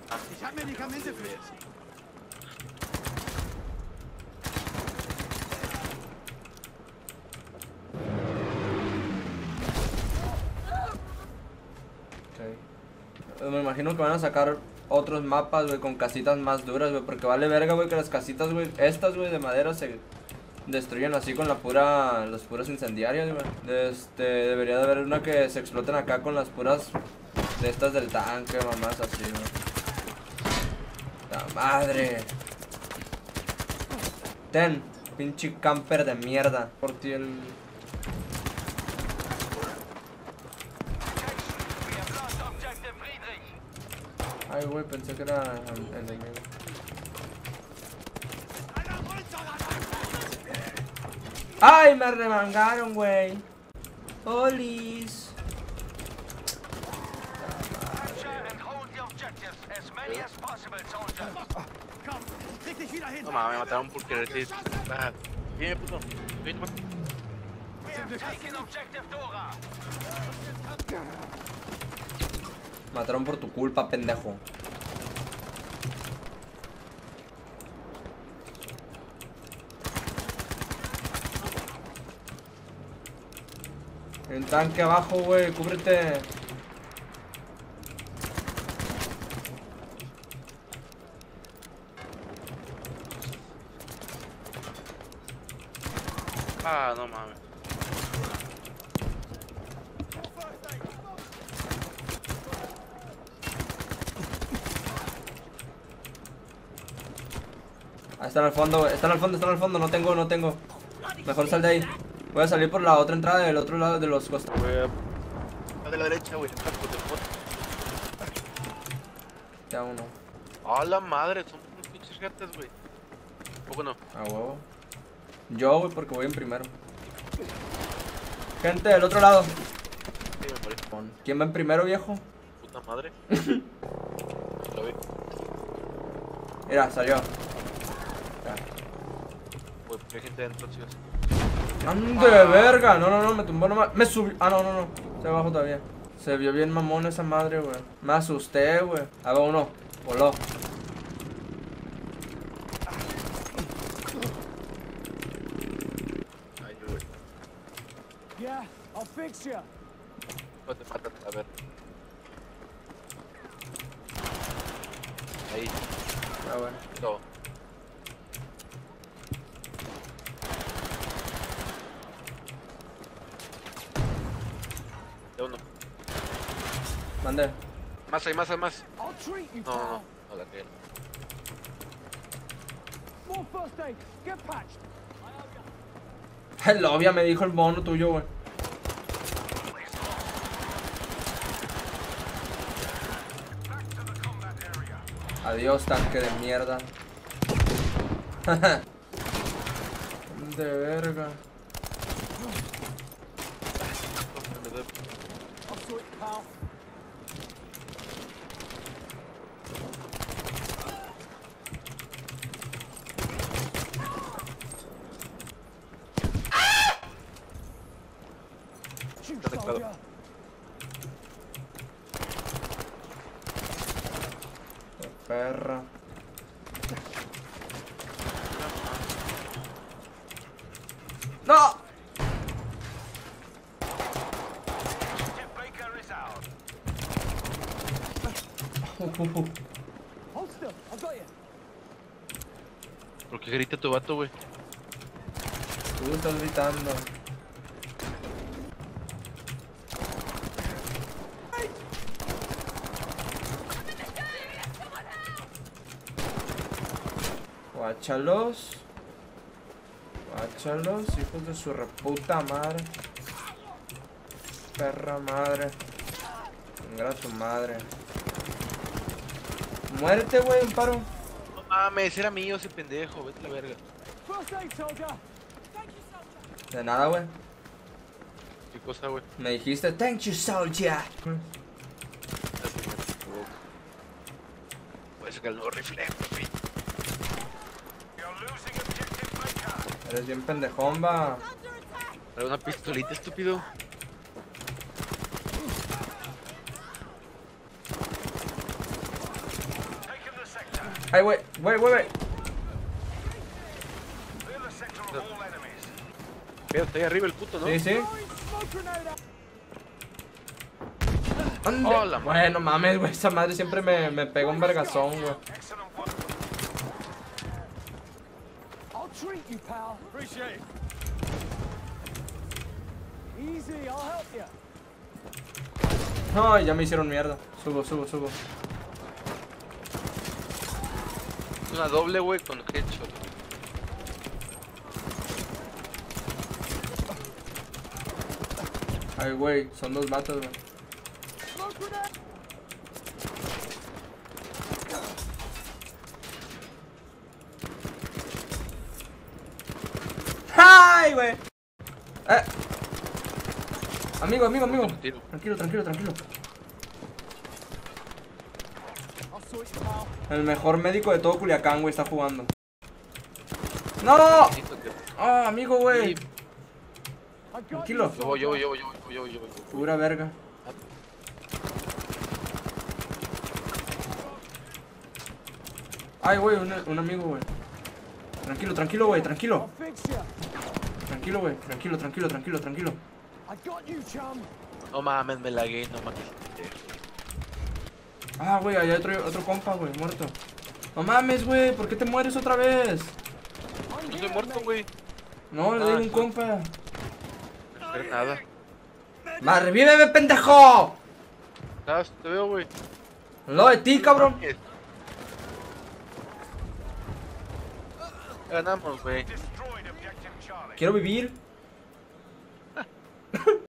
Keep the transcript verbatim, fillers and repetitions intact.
Ich hab Medikamente für dich. Okay. Me imagino que van a sacar otros mapas, güey, con casitas más duras, güey, porque vale verga, güey, que las casitas, güey, estas, güey, de madera se destruyen así con la pura, las puras incendiarias, güey. Este, debería de haber una que se exploten acá con las puras de estas del tanque, mamás, así, güey. ¡La madre! Ten, pinche camper de mierda. Por ti el... Ay, güey, pensé que era enemigo. ¡Ay, me remangaron, güey! ¡Olis! No mames, me mataron por querer decir. Dime, puto. Mataron por tu culpa, pendejo. Hay un tanque abajo, güey, cúbrete. Ah, no mames. Ah, están al fondo, güey. Están al fondo, están al fondo. No tengo, no tengo. Mejor sal de ahí. Voy a salir por la otra entrada del otro lado de los costados. La de la derecha, güey. Ya uno. A la madre, son unos pinches gatas, güey. ¿Poco no? A huevo. Yo, güey, porque voy en primero. Gente del otro lado. Sí, me parece. ¿Quién va en primero, viejo? Puta madre. Lo vi. Mira, salió. Güey, porque hay gente dentro, chicos. ¡Ande de verga! No, no, no, me tumbó nomás. Me subió. Ah, no, no, no. Está abajo todavía. Se vio bien mamón esa madre, güey. Me asusté, güey. A ver, uno. Voló. Ay, güey. Yeah, I'll fix you. No te matas, a ver. Ahí. Ah, bueno. No. De uno. Mande. Más, hay más, hay más. I'll treat you, No, no, pal. no. No la que More first aid. Get patched. El obvia me dijo el mono tuyo, güey. Adiós, tanque de mierda. De verga. I'll sort it, pal. Shoot, Está claro. soldier. Qué perra. ¡No! Hold still. I got you. ¿Por qué grita tu vato, güey? Tú estás gritando. Guáchalos. Guáchalos, hijos de su reputa madre. Perra madre. Venga a tu madre. Muérete, güey, un paro. No mames, era mío ese pendejo, vete a la verga. First aid, soldier. De nada, güey. ¿Qué cosa, güey? Me dijiste, thank you, soldier. Voy a sacar el nuevo rifle, papi. Eres bien pendejón, va. Trae una pistolita, estúpido. Ay, güey, güey, güey, güey. Pero está ahí arriba el puto, ¿no? Sí, sí. Smoke grenade out. Ande. Hola, Bueno, mames, güey, esa madre siempre me, me pega un vergazón, güey. I'll treat you, pal. Appreciate it. Easy, I'll help you. Ay, ya me hicieron mierda. Subo, subo, subo. Una doble, güey, con headshot. Ay, güey, son dos vatos, güey. Smoke grenade. ¡Ay, güey! Eh. Amigo, amigo, amigo. Tiro. Tranquilo, tranquilo, tranquilo. I'll sort you, pal. El mejor médico de todo Culiacán, güey, está jugando. ¡No! Ah, amigo, güey. I got Tranquilo. you, Yo voy, yo voy, soldier. yo voy, yo voy, yo voy, yo voy. Pura verga. Ay, güey, un, un amigo, güey. Tranquilo, tranquilo, güey, tranquilo. I'll fix you. Tranquilo, güey, tranquilo, tranquilo, tranquilo, tranquilo. I got you, chum. No mames, me lagué, no mames. Ah, güey, allá hay otro, otro compa, güey, muerto. No mames, güey, ¿por qué te mueres otra vez? I'm No estoy here, muerto, mate. güey. No, le Ah, digo un sí. compa. No espero nada. ¡Más revíveme, pendejo! ¿Sabes? Te veo, güey. Lo de ti, cabrón. Ganamos, güey. Quiero vivir.